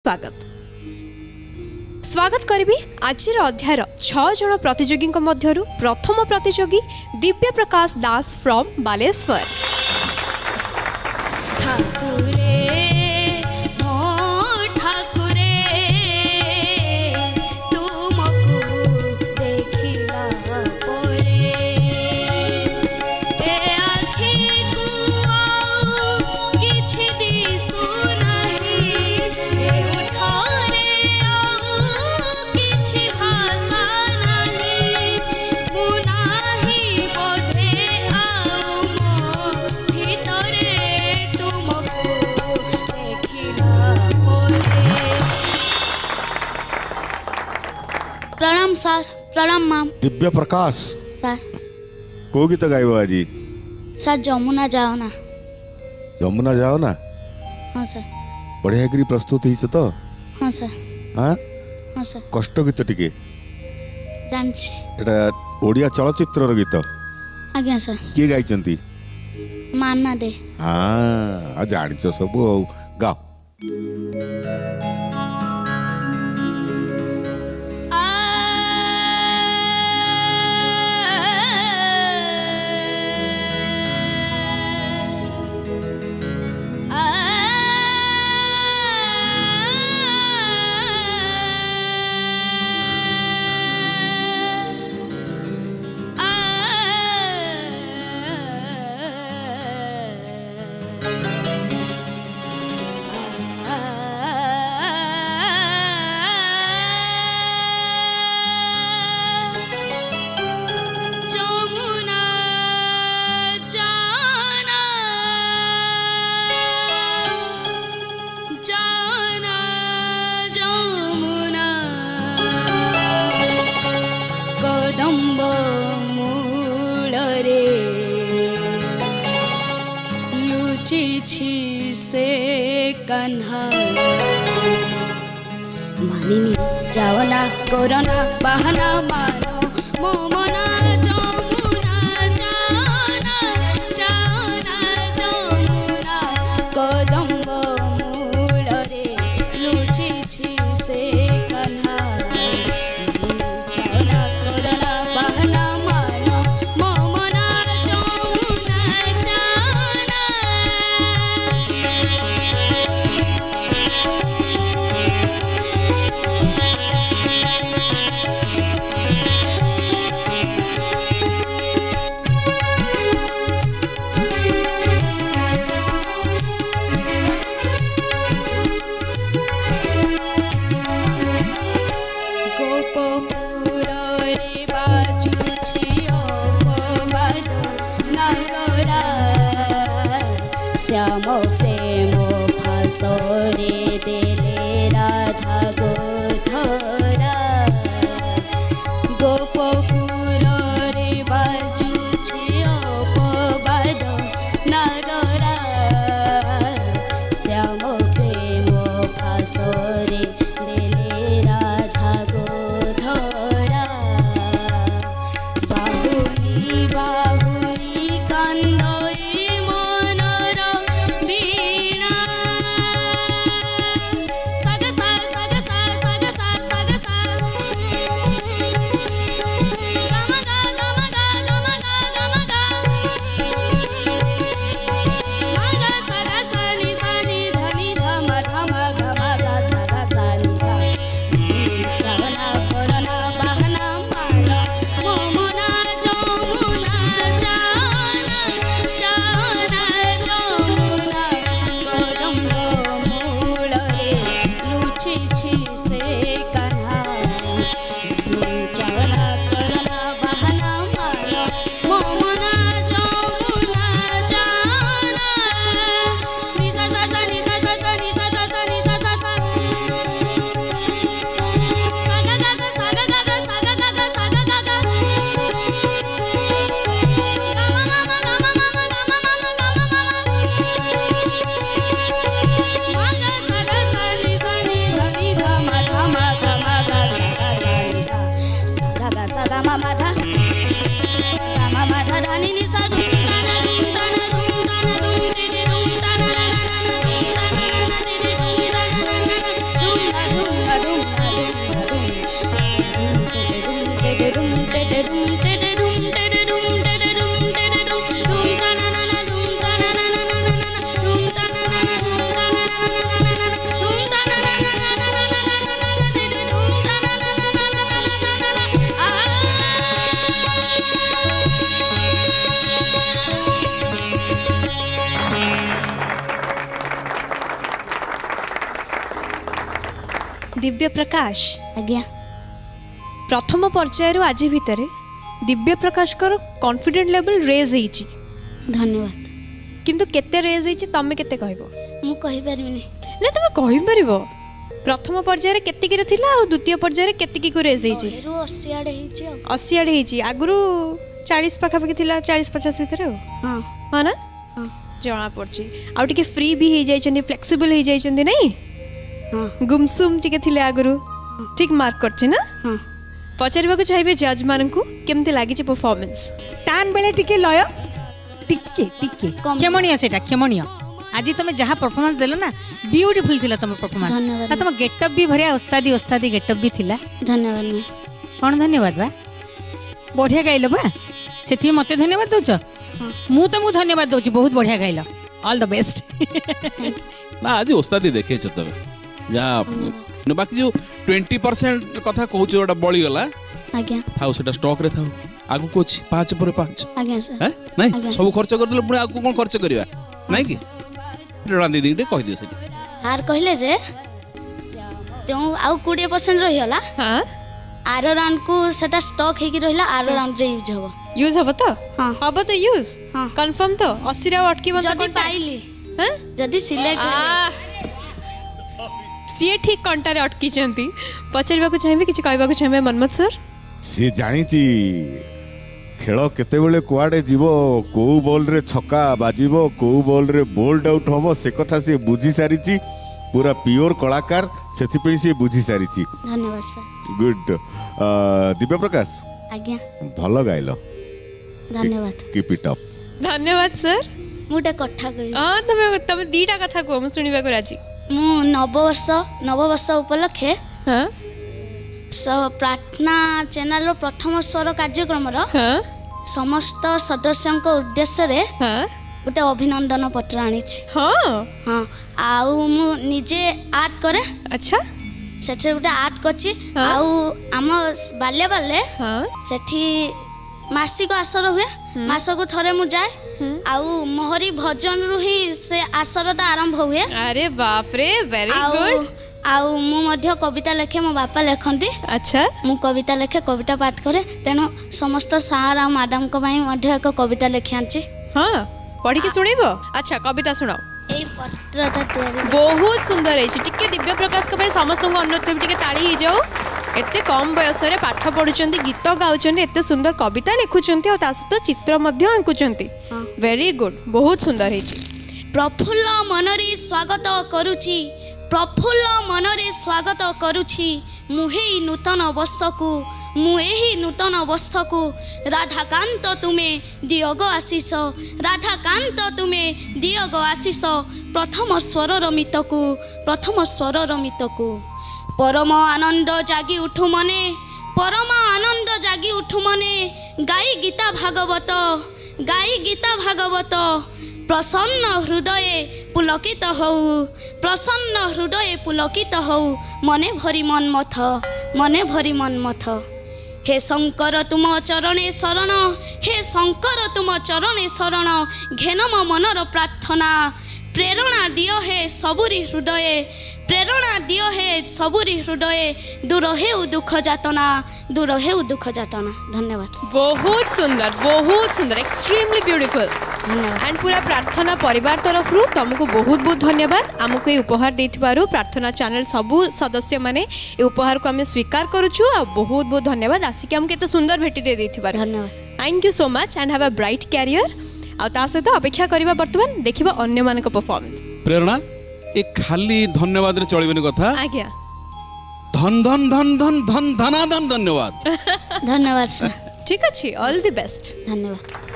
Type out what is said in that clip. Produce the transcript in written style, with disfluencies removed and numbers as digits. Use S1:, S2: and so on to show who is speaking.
S1: स्वागत करी आज अध्याय 6 जन प्रतियोगी मध्यरु प्रथम प्रतियोगी दिव्य प्रकाश दास फ्रॉम बालेश्वर।
S2: प्रणाम सर। प्रणाम मैम।
S3: दिव्य प्रकाश
S2: सर
S3: को गीत गाइब आज?
S2: सर जमुना जाओ ना।
S3: जमुना जाओ ना।
S2: हाँ सर।
S3: बढ़िया करी प्रस्तुत ही तो।
S2: हाँ सर।
S3: हाँ
S2: हाँ सर।
S3: कष्ट गीत टिके
S2: जानछि
S3: एटा ओडिया चलचित्र रो गीत।
S2: आज्ञा सर।
S3: के गाइचंती?
S2: मानना दे।
S3: हाँ आ जानिछ सब गाओ।
S2: से कन्हा मानिनी जाओना कोरोना बहाना मानो मोमना जमुना जाना जाना जमुना कदम्ब मूल रे लुची छी से कन्हा जाओना कोरोना बहाना मानो मोमना जमुना जाना। श्याम प्रेम फासरे देले राधा गोधरा गोपपुर रे बाजुछि अपवाद नागरा श्याम प्रेम फासरे देले राधा गोधरा बाहुनी बाहुनी कांदई
S1: दिव्य प्रकाश
S2: आज्ञा
S1: प्रथम पर्यायर आज भितर दिव्य प्रकाश कॉन्फिडेंट लेवल रेज होईची
S2: धन्यवाद
S1: किंतु केते रेज होईची तमे केते कहबो
S2: मु कहि परिबिनी
S1: ना तुम कहि परिबो प्रथम पर्यायर केतिकी रे थिला और द्वितीय पर्यायर केतिकी को रेज होईची
S2: 80 आडे हिची
S1: 80 आडे होईची आगुरु 40 पाखापाखि थिला 40-50 भितर
S2: हां
S1: हाँ ना
S2: हां
S1: जना पड़ची आउ टिके फ्री भी हो जाइछन्ती फ्लेक्सिबल हो जाइछन्ती नहीं
S2: हां
S1: गुमसुम टिके थिले आगुरु ठीक मार्क करछि ना
S2: हां
S1: पचारिबा को चाहिए जज मान को केमते लागि छै परफॉर्मेंस
S4: टान बेले टिके लय टिके टिके
S2: कम।
S4: क्षमणीय सेटा क्षमणीय आज तुम जहाँ परफॉर्मेंस देलो ना ब्यूटीफुल थिला तुम परफॉर्मेंस
S2: धन्यवाद।
S4: तुम गेटअप भी भरिया उस्तादी उस्तादी गेटअप भी थिला
S2: धन्यवाद मैं
S4: कौन धन्यवाद बा बढ़िया गाइल बा सेथि मते धन्यवाद दोच मु तुमको धन्यवाद दोची बहुत बढ़िया गाइल ऑल द बेस्ट
S5: ना आज ओस्तादी देखे तबे जा न बाकी जो 20% कथा कहू जोटा बळी गला
S2: आज्ञा
S5: थाउ सेटा स्टॉक रे थाउ आगु कोच 5 पर 5
S2: आज्ञा सर
S5: हैं नहीं
S2: आज्ञा
S5: सब खर्च कर देले पुणी आगु कोन खर्च करबा नहीं कि प्रेरणा दीदी के कह दियो से
S2: सार कहले जे जो आउ 20% रही होला
S1: हाँ
S2: आरो राउंड को सेटा स्टॉक हेकी रहिला आरो राउंड रे यूज हो
S1: यूज हबो तो
S2: हाँ।
S1: हबो तो यूज
S2: हाँ।
S1: कंफर्म तो 80 रा अटकी बंद
S2: जदी पाइली
S1: हैं
S2: जदी सिलेक्ट
S1: सीए ठीक कंटारे अटकी चंती पचारिबा को चाहिए किछि कहबा को चाहिए मनमत सर
S3: सी जानिची खेल केतेबेले कुआडे जीवो को बॉल रे छक्का बाजिबो को बॉल रे बोल्ड आउट हबो से कथा से बुझी सारिची पूरा प्योर कलाकार सेथिपई से बुझी सारिची
S2: धन्यवाद सर
S3: गुड दिव्य प्रकाश
S2: आज्ञा
S3: भलो गाइलो
S2: धन्यवाद
S3: कीप इट अप
S1: धन्यवाद सर
S2: मुटे कथा कहि
S1: हां तमे दीटा कथा को हम सुनिबा को राजी
S2: मु नववर्ष उपलक्षे
S1: हां
S2: प्रार्थना चैनल रो प्रथम स्वर कार्यक्रम रो
S1: हां
S2: समस्त सदस्यों उद्देश्य रे
S1: हां
S2: गोटे अभिनंदन पत्र आनी
S1: हां
S2: हाँ आउ मु निजे आर्ट करे
S1: अच्छा
S2: सेठी गोटे आर्ट करछि
S1: हाँ।
S2: आउ आम बाल्य बाले
S1: हां
S2: सेठी मासिक आसर हुए मासको थरे मु जाए आउ मोहरी भजन रु ही से आसरटा आरंभ हुए
S1: अरे बाप रे वेरी
S2: आउ
S1: गुड
S2: आउ मु मध्य कविता लेखे मो बापा लेखंती
S1: अच्छा
S2: मु कविता लेखे कविता पाठ करे तेणु समस्त सार आ मैडम को भाई मध्य एक कविता लेखि आनछि
S1: हाँ पढ़ी के सुनिबो अच्छा कविता सुनाओ
S2: एई पत्रटा तयारी
S1: बहुत सुंदर है टिके दिव्य प्रकाश को भाई समस्त को अनुरोध कर टिके ताली ही जाओ एते कम बयस रे पाठ पढुचंती गीत गाउचंती एते सुंदर कविता लिखुचंती और तासत चित्र मध्य आंकुचंती
S2: हाँ।
S1: वेरी गुड बहुत सुंदर है
S2: प्रफुल्ल मनरे स्वागत करुछि प्रफुल्ल मनरे स्वागत करुछि मुहेई नूतन वर्षकु मुएही नूतन वर्षकु राधाकांत तुमे दियोग आशीष राधाकांत तुमे दियोग आशीष प्रथम स्वर मितकु परम आनंद जागी उठु मने परम आनंद जागी उठु मने गाई गीता भागवत प्रसन्न हृदय पुलकित हौ मने भरी मन मथ हे शंकर तुम चरणे शरण हे शंकर तुम चरणे शरण घेन मो मनर प्रार्थना प्रेरणा दियो हे सबुरी हृदय प्रेरणा दियो हे सबुरी हृदय दूर हेउ दुख जातना धन्यवाद
S1: बहुत सुंदर एक्सट्रीमली ब्यूटीफुल
S2: धन्यवाद
S1: एंड पूरा प्रार्थना परिवार तरफ रु तुमको बहुत बहुत धन्यवाद आमको ये उपहार देथिबारु प्रार्थना चैनल सबु सदस्य माने ये उपहार को हमें स्वीकार करूछु आ बहुत बहुत धन्यवाद आसिक हमके तो सुंदर भेटी दे देथिबारु
S2: धन्यवाद
S1: thank you so much and have a bright career आ ता सहित अपेक्षा करबा वर्तमान देखिबा अन्य मानक परफॉर्मेंस
S5: प्रेरणा एक खाली धन्यवाद रे चलिबनी कथा
S1: आज्ञा
S5: धन धन धन धन धन धनाधन धन्यवाद
S2: धन्यवाद सर
S1: ठीक अछि ऑल द बेस्ट
S2: धन्यवाद।